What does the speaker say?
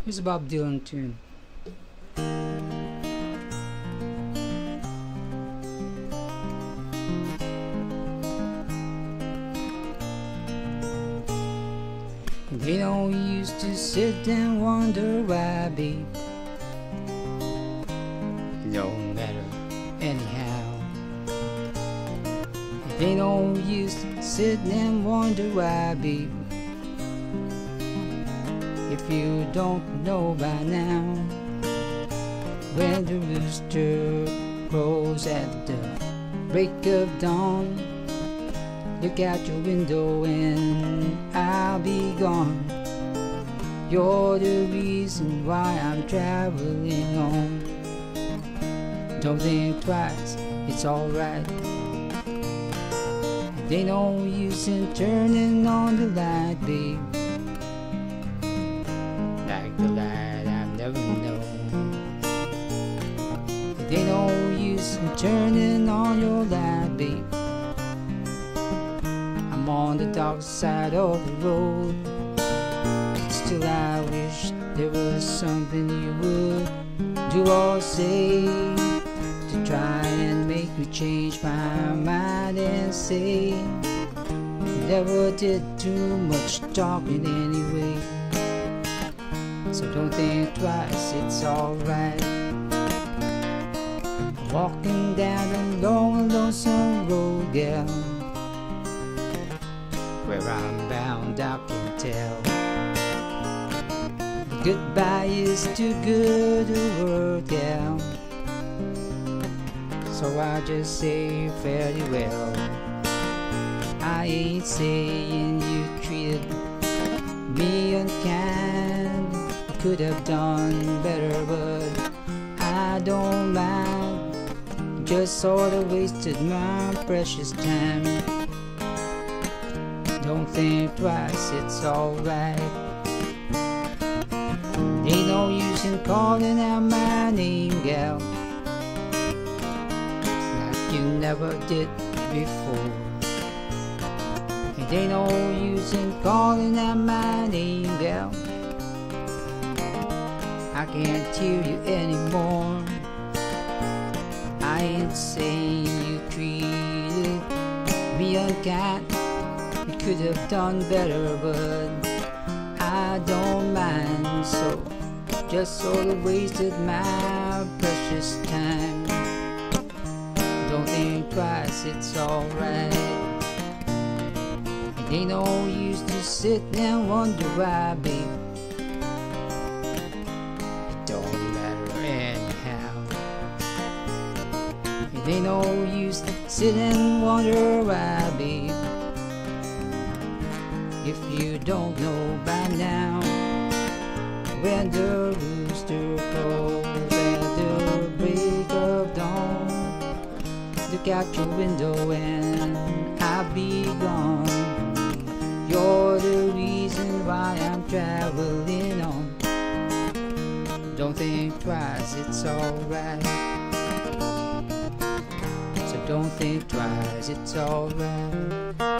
Here's a Bob Dylan tune. They don't used to sit and wonder why, babe. It don't matter anyhow. They don't used to sit and wonder why, babe. If you don't know by now, when the rooster crows at the break of dawn, look out your window and I'll be gone. You're the reason why I'm traveling on. Don't think twice, it's alright. They no use in turning on the light, babe. Like the light I've never known. They no use in turning on your light, babe. I'm on the dark side of the road. Still I wish there was something you would do or say to try and make me change my mind and say you never did too much talking anyway. So don't think twice, it's alright. Walking down a long, lonesome road, gal, where I'm bound, I can tell. Goodbye is too good a word, gal, so I just say fairly well. I ain't saying you treated me unkind. You could have done better, but I don't mind. Just sort of wasted my precious time. Don't think twice, it's alright. Ain't no use in calling out my name, gal, like you never did before. It ain't no use in calling out my name, gal. I can't hear you anymore. I ain't saying you treated me unkind. You could have done better, but I don't mind. So just sort of wasted my precious time. Don't think twice, it's alright. It ain't no use to sit and wonder why, babe. It don't matter anyhow. It ain't no use to sit and wonder why, babe. If you don't know by now, when the rooster crows at the break of dawn, look out your window and I'll be gone. You're the reason why I'm traveling on. Don't think twice, it's alright. So don't think twice, it's alright.